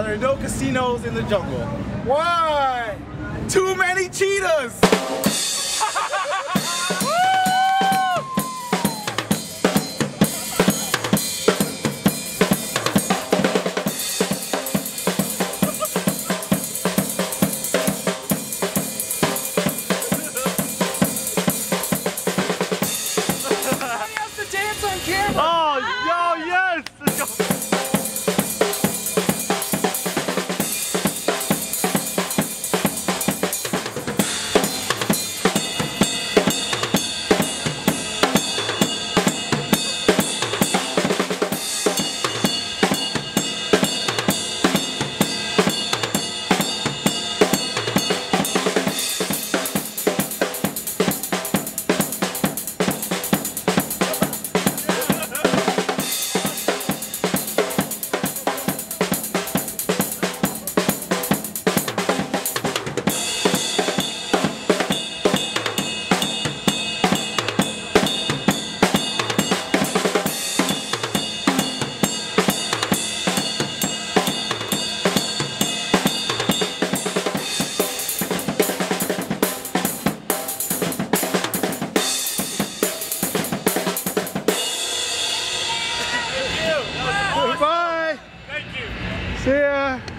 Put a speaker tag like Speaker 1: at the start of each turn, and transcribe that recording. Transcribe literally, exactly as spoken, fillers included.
Speaker 1: there are no casinos in the jungle? Why? Too many cheetahs!
Speaker 2: Oh, yo, yes! Let's go.
Speaker 1: Bye.
Speaker 2: Thank you.
Speaker 1: See ya.